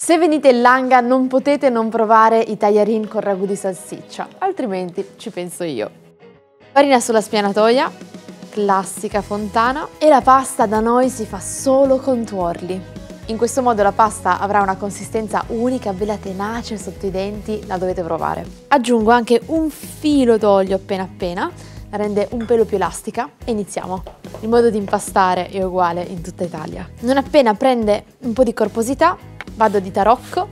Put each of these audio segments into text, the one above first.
Se venite in Langa non potete non provare i tagliarin con ragù di salsiccia, altrimenti ci penso io. Farina sulla spianatoia, classica fontana, e la pasta da noi si fa solo con tuorli. In questo modo la pasta avrà una consistenza unica, bella tenace sotto i denti, la dovete provare. Aggiungo anche un filo d'olio appena, la rende un pelo più elastica e iniziamo. Il modo di impastare è uguale in tutta Italia. Non appena prende un po' di corposità, vado di tarocco.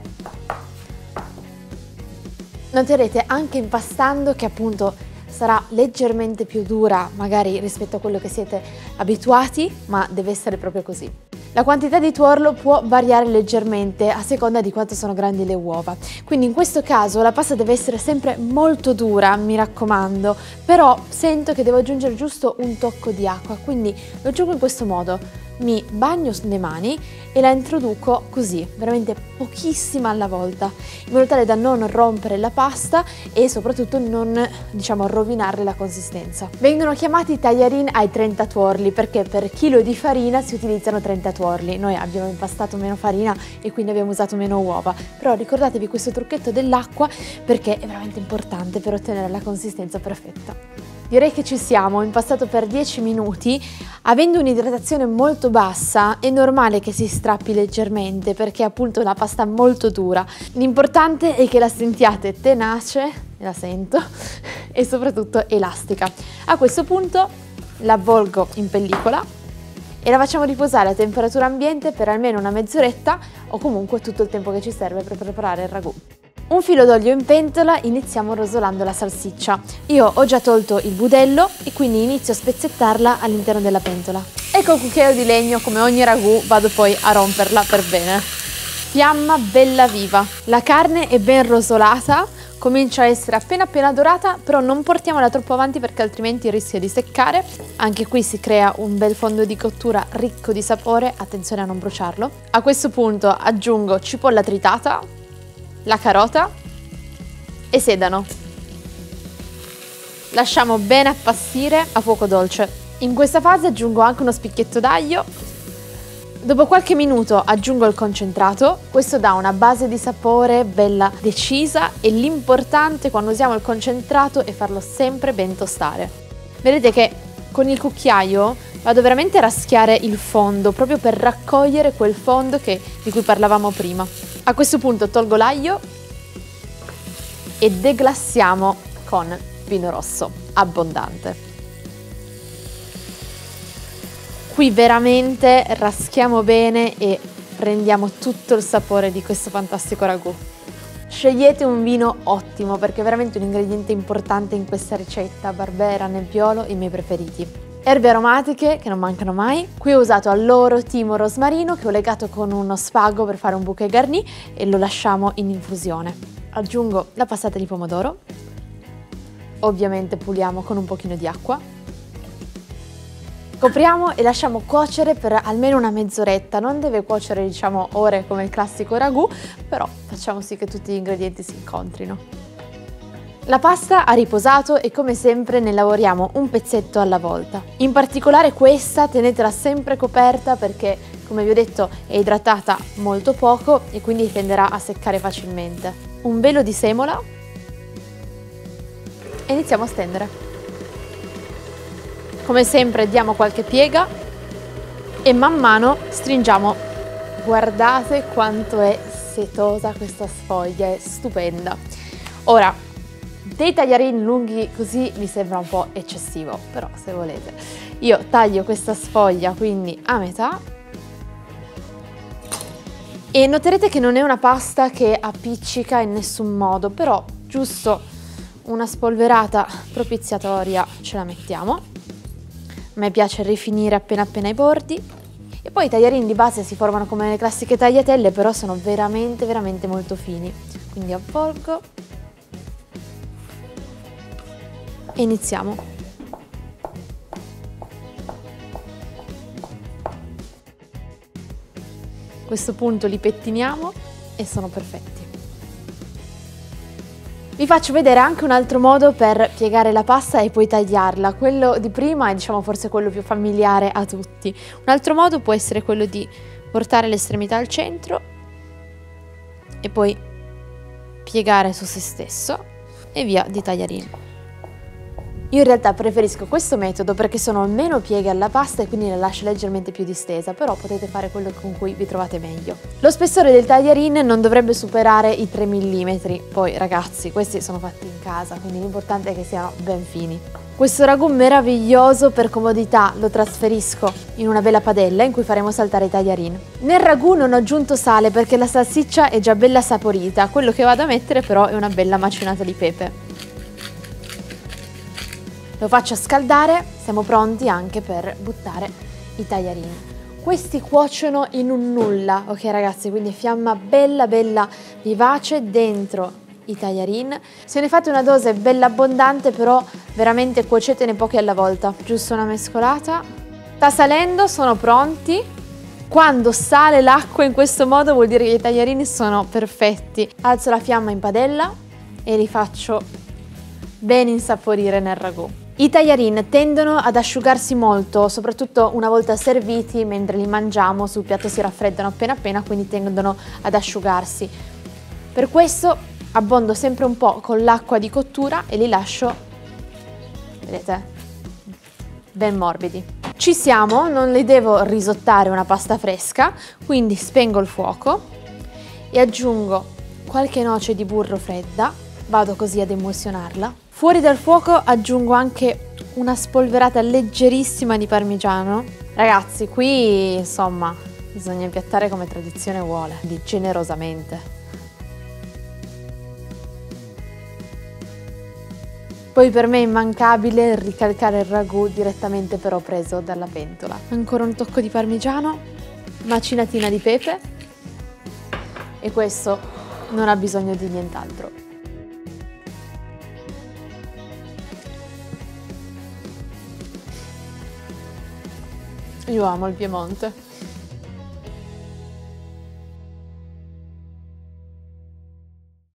Noterete anche impastando che appunto sarà leggermente più dura magari rispetto a quello che siete abituati, ma deve essere proprio così. La quantità di tuorlo può variare leggermente a seconda di quanto sono grandi le uova, quindi in questo caso la pasta deve essere sempre molto dura, mi raccomando, però sento che devo aggiungere giusto un tocco di acqua, quindi lo gioco in questo modo. Mi bagno le mani e la introduco così, veramente pochissima alla volta, in modo tale da non rompere la pasta e soprattutto non, rovinarle la consistenza. Vengono chiamati tagliarin ai 30 tuorli perché per chilo di farina si utilizzano 30 tuorli. Noi abbiamo impastato meno farina e quindi abbiamo usato meno uova, però ricordatevi questo trucchetto dell'acqua perché è veramente importante per ottenere la consistenza perfetta. Direi che ci siamo, ho impastato per 10 minuti, avendo un'idratazione molto bassa è normale che si strappi leggermente perché è appunto una pasta molto dura. L'importante è che la sentiate tenace, la sento, e soprattutto elastica. A questo punto la avvolgo in pellicola e la facciamo riposare a temperatura ambiente per almeno una mezz'oretta o comunque tutto il tempo che ci serve per preparare il ragù. Un filo d'olio in pentola, iniziamo rosolando la salsiccia. Io ho già tolto il budello e quindi inizio a spezzettarla all'interno della pentola. E col cucchiaio di legno, come ogni ragù, vado poi a romperla per bene. Fiamma bella viva. La carne è ben rosolata, comincia a essere appena dorata, però non portiamola troppo avanti perché altrimenti rischia di seccare. Anche qui si crea un bel fondo di cottura ricco di sapore, attenzione a non bruciarlo. A questo punto aggiungo cipolla tritata, la carota e sedano. Lasciamo bene appassire a fuoco dolce. In questa fase aggiungo anche uno spicchietto d'aglio. Dopo qualche minuto aggiungo il concentrato, questo dà una base di sapore bella decisa e l'importante quando usiamo il concentrato è farlo sempre ben tostare. Vedete che con il cucchiaio vado veramente a raschiare il fondo proprio per raccogliere quel fondo di cui parlavamo prima. A questo punto tolgo l'aglio e deglassiamo con vino rosso abbondante. Qui veramente raschiamo bene e prendiamo tutto il sapore di questo fantastico ragù. Scegliete un vino ottimo perché è veramente un ingrediente importante in questa ricetta. Barbera, Nebbiolo, i miei preferiti. Erbe aromatiche che non mancano mai. Qui ho usato alloro, timo, rosmarino che ho legato con uno spago per fare un bouquet garni e lo lasciamo in infusione. Aggiungo la passata di pomodoro. Ovviamente puliamo con un pochino di acqua. Copriamo e lasciamo cuocere per almeno una mezz'oretta. Non deve cuocere ore come il classico ragù, però facciamo sì che tutti gli ingredienti si incontrino. La pasta ha riposato e come sempre ne lavoriamo un pezzetto alla volta. In particolare questa tenetela sempre coperta perché, come vi ho detto, è idratata molto poco e quindi tenderà a seccare facilmente. Un velo di semola e iniziamo a stendere. Come sempre diamo qualche piega e man mano stringiamo. Guardate quanto è setosa questa sfoglia, è stupenda. Ora, dei tagliarini lunghi così mi sembra un po' eccessivo, però se volete. Io taglio questa sfoglia quindi a metà e noterete che non è una pasta che appiccica in nessun modo, però giusto una spolverata propiziatoria ce la mettiamo. A me piace rifinire appena i bordi. E poi i tagliarini di base si formano come le classiche tagliatelle, però sono veramente molto fini. Quindi avvolgo e iniziamo. A questo punto li pettiniamo e sono perfetti. Vi faccio vedere anche un altro modo per piegare la pasta e poi tagliarla. Quello di prima è forse quello più familiare a tutti. Un altro modo può essere quello di portare l'estremità al centro e poi piegare su se stesso e via di tagliarini. Io in realtà preferisco questo metodo perché sono meno pieghe alla pasta e quindi la lascio leggermente più distesa, però potete fare quello con cui vi trovate meglio. Lo spessore del tagliarin non dovrebbe superare i 3 mm, poi ragazzi questi sono fatti in casa, quindi l'importante è che siano ben fini. Questo ragù meraviglioso per comodità lo trasferisco in una bella padella in cui faremo saltare i tagliarin. Nel ragù non ho aggiunto sale perché la salsiccia è già bella saporita, quello che vado a mettere però è una bella macinata di pepe. Lo faccio scaldare, siamo pronti anche per buttare i tagliarini. Questi cuociono in un nulla, ok ragazzi, quindi fiamma bella bella vivace dentro i tagliarini. Se ne fate una dose bella abbondante, però veramente cuocetene pochi alla volta. Giusto una mescolata. Sta salendo, sono pronti. Quando sale l'acqua in questo modo vuol dire che i tagliarini sono perfetti. Alzo la fiamma in padella e li faccio ben insaporire nel ragù. I tagliarin tendono ad asciugarsi molto, soprattutto una volta serviti, mentre li mangiamo sul piatto si raffreddano appena appena, quindi tendono ad asciugarsi. Per questo abbondo sempre un po' con l'acqua di cottura e li lascio, vedete, ben morbidi. Ci siamo, non li devo risottare una pasta fresca, quindi spengo il fuoco e aggiungo qualche noce di burro fredda, vado così ad emulsionarla. Fuori dal fuoco aggiungo anche una spolverata leggerissima di parmigiano. Ragazzi, qui insomma bisogna impiattare come tradizione vuole, di generosamente. Poi per me è immancabile ricalcare il ragù direttamente però preso dalla pentola. Ancora un tocco di parmigiano, macinatina di pepe e questo non ha bisogno di nient'altro. Io amo il Piemonte.